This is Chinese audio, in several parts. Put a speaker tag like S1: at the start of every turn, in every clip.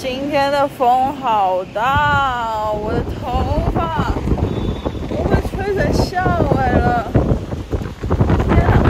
S1: 今天的风好大，我的头发我被吹成下尾了。天啊！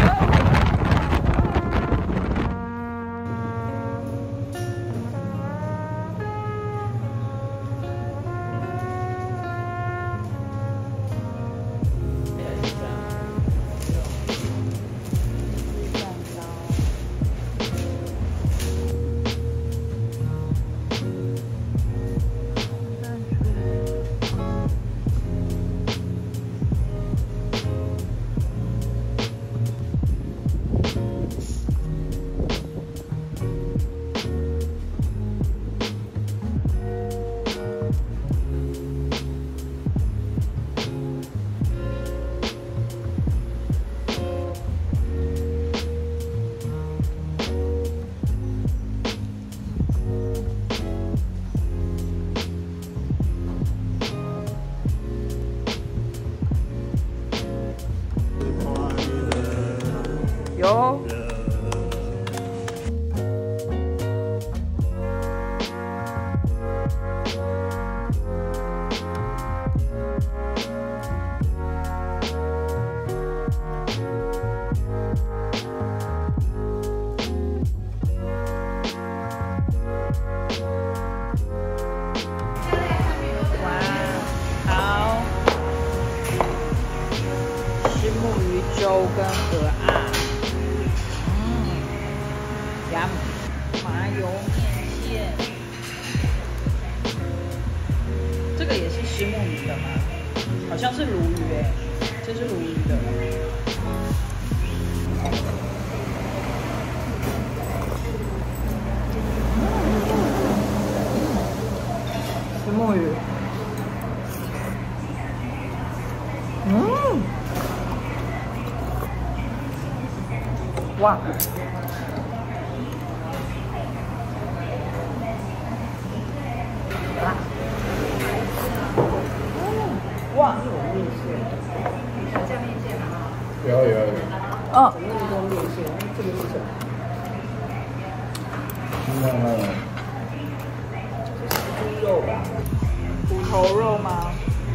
S1: 有。哇，好，石目鱼粥跟河岸。麻油面线，这个也是虱目鱼的吗？好像是鲈鱼哎，这是鲈鱼的。虱目鱼，哇！哇！有面线，你想加面线吗？有。哦。那个面线，这个是什么？这是猪肉吧？虎头肉吗？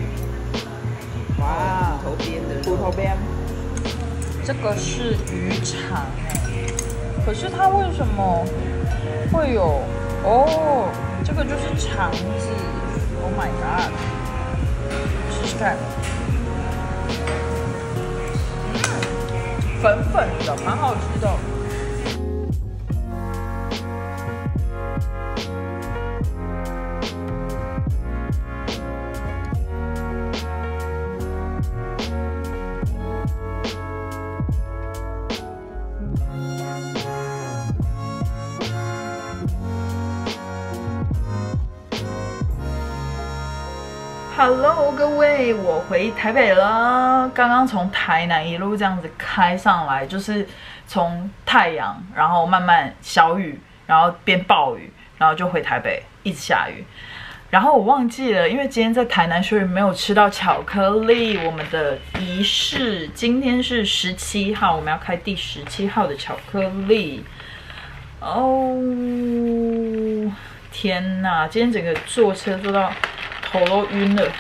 S1: 哇，虎头边的。虎头边。这个是鱼肠哎，可是它为什么会有？哦，这个就是肠子。Oh my god！ 试试看，粉粉的，蛮好吃的。Hello， 各位，我回台北了。刚刚从台南一路这样子开上来，就是从太阳，然后慢慢小雨，然后变暴雨，然后就回台北，一直下雨。然后我忘记了，因为今天在台南，所以没有吃到巧克力。我们的仪式今天是17号，我们要开第17号的巧克力。哦，天哪！今天整个坐车坐到头都晕了。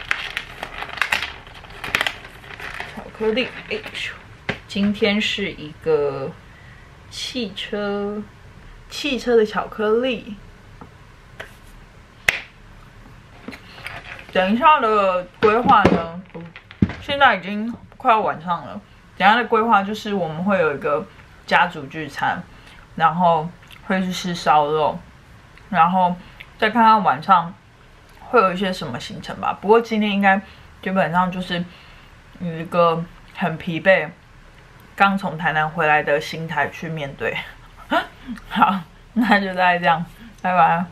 S1: 巧克力，今天是一个汽车的巧克力。等一下的规划呢，现在已经快要晚上了。等一下的规划就是我们会有一个家族聚餐，然后会去吃烧肉，然后再看看晚上会有一些什么行程吧。不过今天应该基本上就是有一个很疲惫，刚从台南回来的心态去面对。好，那就大概这样，拜拜。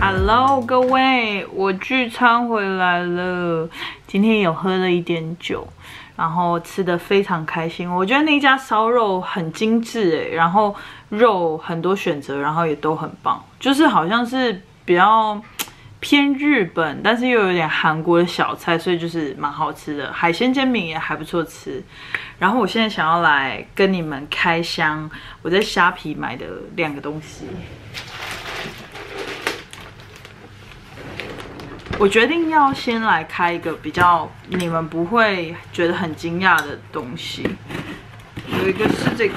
S1: Hello， 各位，我聚餐回来了。今天有喝了一点酒，然后吃得非常开心。我觉得那家烧肉很精致然后肉很多选择，然后也都很棒，就是好像是比较偏日本，但是又有点韩国的小菜，所以就是蛮好吃的。海鲜煎饼也还不错吃。然后我现在想要来跟你们开箱我在虾皮买的2个东西。我决定要先来开一个比较你们不会觉得很惊讶的东西，有一个是这个，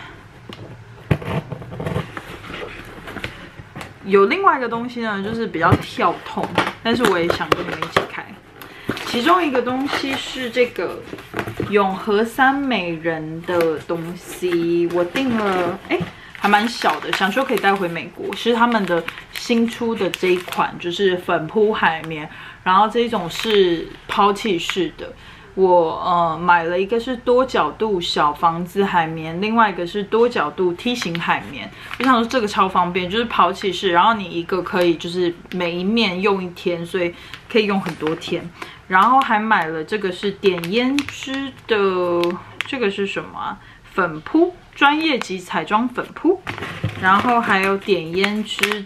S1: 有另外一个东西呢，就是比较跳痛，但是我也想跟你们一起开。其中一个东西是这个永和三美人的东西，我订了，还蛮小的，想说可以带回美国，是他们的新出的这一款，就是粉扑海绵，然后这一种是抛弃式的。我买了一个是多角度小房子海绵，另外一个是多角度梯形海绵。我想说这个超方便，就是抛弃式，然后你一个可以就是每一面用1天，所以可以用很多天。然后还买了这个是点胭脂的，这个是什么啊？粉扑。专业级彩妆粉扑，然后还有点胭脂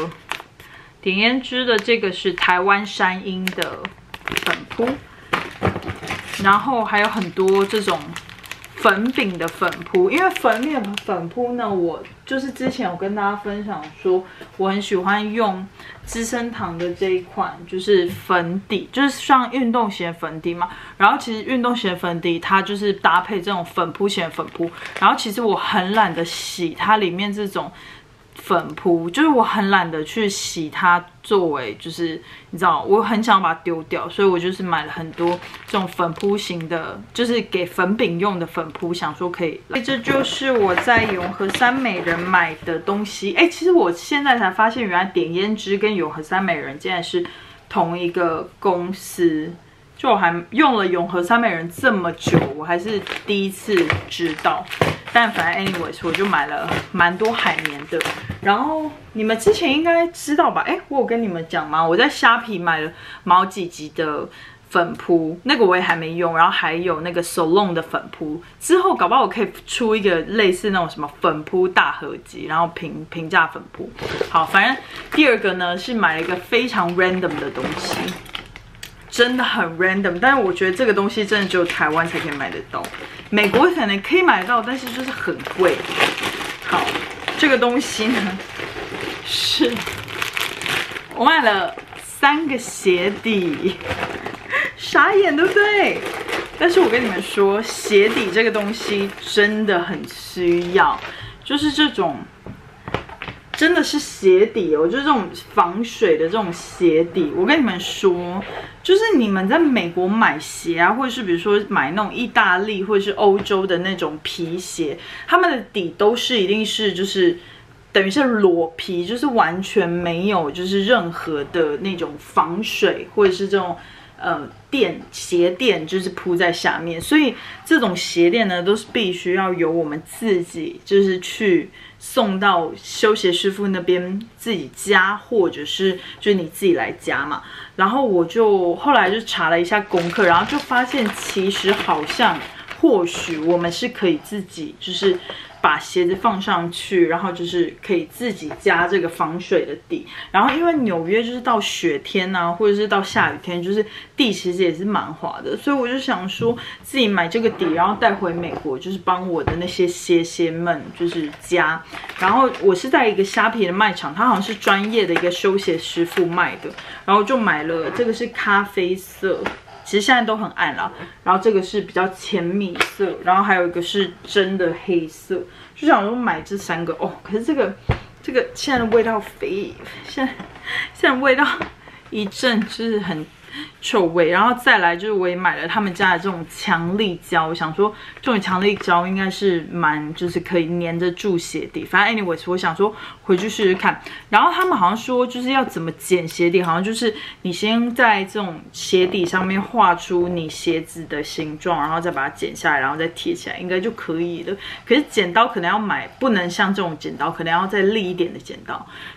S1: 的这个是台湾山鹰的粉扑，然后还有很多这种粉饼的粉扑，因为粉饼的粉扑呢，我就是之前有跟大家分享说，我很喜欢用资生堂的这一款，就是粉底，就是像运动型粉底嘛。然后其实运动型粉底它就是搭配这种粉扑型的粉扑，然后其实我很懒得洗它里面这种粉扑，就是我很懒得去洗它，作为就是你知道，我很想把它丢掉，所以我就是买了很多这种粉扑型的，就是给粉饼用的粉扑，想说可以。这就是我在永和三美人买的东西。其实我现在才发现，原来点胭脂跟永和三美人竟然是同一个公司。就我还用了永和三美人这么久，我还是第一次知道。但反正 anyways， 我就买了蛮多海绵的。然后你们之前应该知道吧？我有跟你们讲吗？我在虾皮买了毛几集的粉扑，那个我也还没用。然后还有那个 Solon 的粉扑，之后搞不好我可以出一个类似那种什么粉扑大合集，然后平价粉扑。好，反正第2个呢是买了一个非常 random 的东西。真的很 random， 但是我觉得这个东西真的只有台湾才可以买得到，美国可能可以买得到，但是就是很贵。好，这个东西呢，是我买了3个鞋底，傻眼对不对？但是我跟你们说，鞋底这个东西真的很需要，就是这种。真的是鞋底就是这种防水的这种鞋底。我跟你们说，就是你们在美国买鞋啊，或者是比如说买那种意大利或者是欧洲的那种皮鞋，他们的底都是一定是就是等于是裸皮，就是完全没有就是任何的那种防水或者是这种鞋垫就是铺在下面，所以这种鞋垫呢都是必须要由我们自己就是去送到修鞋师傅那边自己加，或者是就是你自己来加嘛。然后我就后来就查了一下功课，然后就发现其实好像或许我们是可以自己就是把鞋子放上去，然后就是可以自己加这个防水的底。然后因为纽约就是到雪天啊，或者是到下雨天，就是地其实也是蛮滑的，所以我就想说自己买这个底，然后带回美国，就是帮我的那些鞋们就是加。然后我是在一个虾皮的卖场，它好像是专业的一个修鞋师傅卖的，然后就买了这个是咖啡色。其实现在都很暗啦，然后这个是比较浅米色，然后还有一个是真的黑色，就想说买这3个哦。可是这个现在的味道现在味道一阵就是很臭味，然后再来就是我也买了他们家的这种强力胶，我想说这种强力胶应该是蛮就是可以粘得住鞋底，反正 anyways 我想说回去试试看。然后他们好像说就是要怎么剪鞋底，好像就是你先在这种鞋底上面画出你鞋子的形状，然后再把它剪下来，然后再贴起来，应该就可以了。可是剪刀可能要买，不能像这种剪刀，可能要再利一点的剪刀。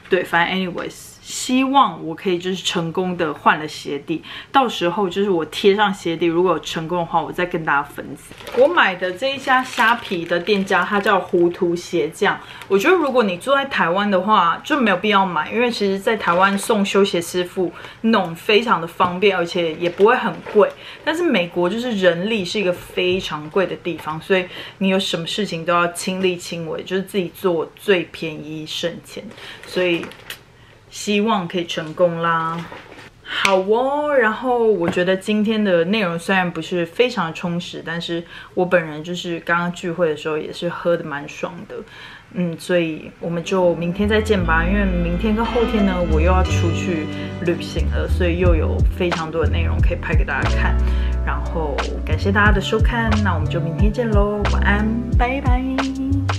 S1: 对，反正 anyways， 希望我可以就是成功的换了鞋底，到时候就是我贴上鞋底，如果有成功的话，我再跟大家分享。我买的这一家虾皮的店家，它叫糊涂鞋匠。我觉得如果你住在台湾的话，就没有必要买，因为其实在台湾送修鞋师傅弄非常的方便，而且也不会很贵。但是美国就是人力是一个非常贵的地方，所以你有什么事情都要亲力亲为，就是自己做最便宜省钱。所以希望可以成功啦。好哦，然后我觉得今天的内容虽然不是非常的充实，但是我本人就是刚刚聚会的时候也是喝得蛮爽的，所以我们就明天再见吧。因为明天跟后天呢，我又要出去旅行了，所以又有非常多的内容可以拍给大家看。然后感谢大家的收看，那我们就明天见喽，晚安，拜拜。